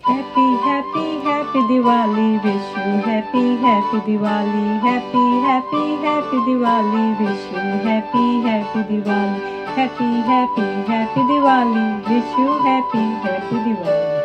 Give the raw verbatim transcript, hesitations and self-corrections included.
Happy, happy, happy Diwali. Wish you happy, happy Diwali. Happy, happy, happy Diwali. Wish you happy, happy Diwali. Happy, happy, happy Diwali. Wish you happy, happy Diwali.